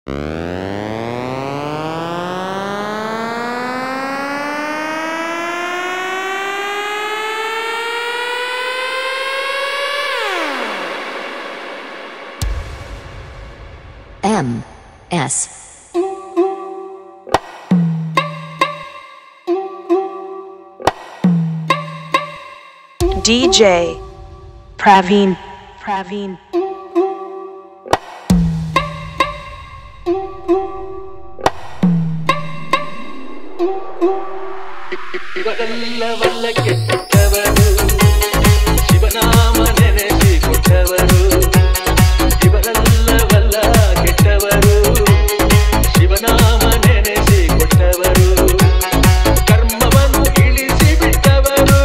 M.S. DJ Praveen. ಇವರೆಲ್ಲವಲ್ಲ ಕೆಟ್ಟವರು ಶಿವನಾಮ ನೆನೆಸಿ ಕೊಟ್ಟವರು ಇವರೆಲ್ಲವಲ್ಲ ಕೆಟ್ಟವರು ಶಿವನಾಮ ನೆನೆಸಿ ಕೊಟ್ಟವರು ಕರ್ಮವನ್ನು ಇಳಿಸಿ ಬಿಟ್ಟವರು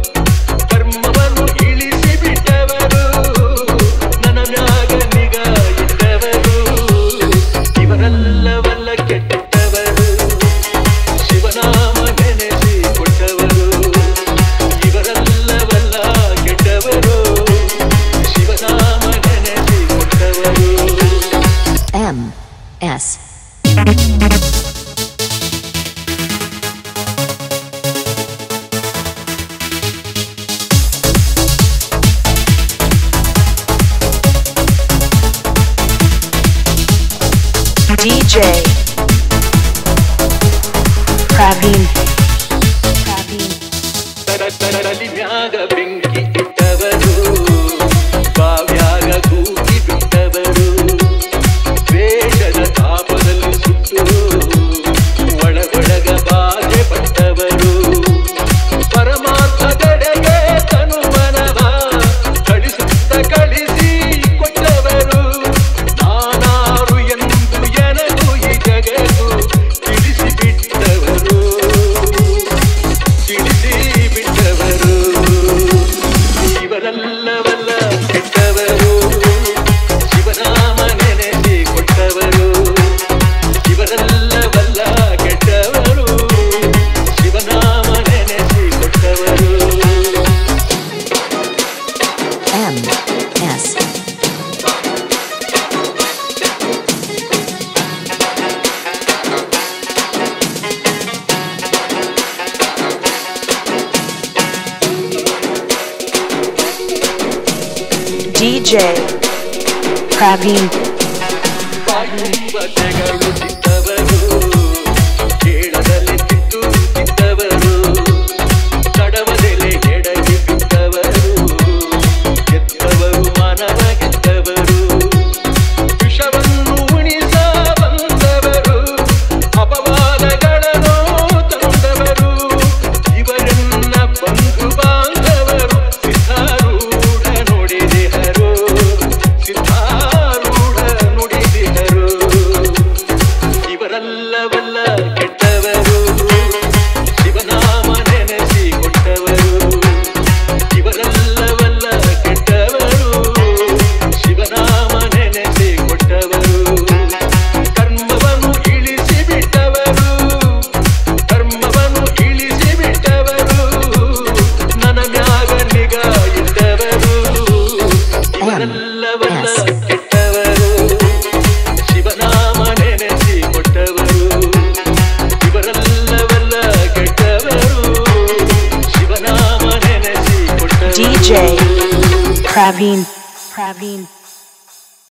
ನನ್ನ ಮ್ಯಾಗ ನಿಗಾ ಇಟ್ಟವರು ಇವರೆಲ್ಲವಲ್ಲ ಕೆಟ್ಟವರು ಶಿವನಾಮ ನೆನೆಸಿ ಕೊಟ್ಟವರು ಇವರೆಲ್ಲವಲ್ಲ ಕೆಟ್ಟವರು ಶಿವನಾಮ ನೆನೆಸಿ ಕೊಟ್ಟವರು M.S. DJ Praveen. ತರಲಿ ಮ್ಯಾಗ ಬೆಂಕಿ ಇಟ್ಟವರು ಬಾವ್ಯಾಗ ಕೂಗಿ ಬಿಟ್ಟವರು ದ್ವೇಷದ ತಾಪದಲ್ಲಿ ಸುಟ್ಟು ಒಳಗೊಳಗ ಬಾಧೆ ಪಟ್ಟವರು ಪರಮಾತ್ಮದೆಡೆಗೆ ತನುಮನವ ಕಳಿಸುತ್ತ ಕಳಿಸಿ ಕೊಟ್ಟವರು ನಾನಾರು ಎಂದು ಎನಗೂ ಈ ಜಗತ್ತು ತಿಳಿಸಿ ಬಿಟ್ಟವರು ಇವರೆಲ್ಲವಲ್ಲ ಕೆಟ್ಟವರು ಶಿವನಾಮ ನೆನೆಸಿ ಕೊಟ್ಟವರು ಇವರೆಲ್ಲವಲ್ಲ ಕೆಟ್ಟವರು ಶಿವನಾಮ ನೆನೆಸಿ ಕೊಟ್ಟವರು M.S. DJ Praveen. ಬಾಯುವತೆಗಳು ಸಿಕ್ಕವರು ಕೇಳದಲ್ಲಿ ತಿದ್ದು ತಿದ್ದವರು ಕಡವದೆಲೆ ಎಡಗಿ ಬಿದ್ದವರು ಗೆದ್ದವರು ಮಾನವ ಗೆದ್ದವರು ವಿಷವನ್ನು ಉಣಿಸ ಬಂದವರು ಅಪವಾದಗಳನ್ನು ತಂದವರು ಇವರನ್ನ ಬಂಧು ಬಾಂಧವರು ಸಿದ್ಧಾರೂಢ ನುಡಿದಿಹರು ಇವರೆಲ್ಲವಲ್ಲ ಕೆಟ್ಟವರು ಶಿವನಾಮ ನೆನೆಸಿ ಕೊಟ್ಟವರು ಇವರೆಲ್ಲವಲ್ಲ ಕೆಟ್ಟವರು ಶಿವನಾಮ ನೆನೆಸಿ ಕೊಟ್ಟವರು ಕರ್ಮವನ್ನು ಇಳಿಸಿ ಬಿಟ್ಟವರು ನನ್ನ ಮ್ಯಾಗ ನಿಗಾ ಇಟ್ಟವರು ಇವರೆಲ್ಲವಲ್ಲ ಕೆಟ್ಟವರು ಶಿವನಾಮ ನೆನೆಸಿ ಕೊಟ್ಟವರು ಇವರೆಲ್ಲವಲ್ಲ ಕೆಟ್ಟವರು ಶಿವನಾಮ ನೆನೆಸಿ ಕೊಟ್ಟವರು DJ Praveen.